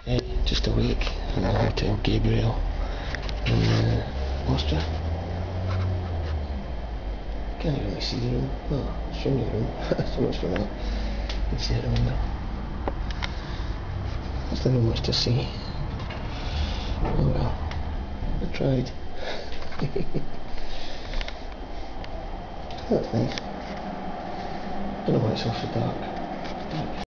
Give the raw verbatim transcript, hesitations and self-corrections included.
Just a week at the Hotel Gabriel in uh, Worcester. Can't really see the room. Oh, I'll show you the room. So much for that. You can see it around there. There's not much to see. Oh well, I tried. That's nice. I don't know why it's so dark.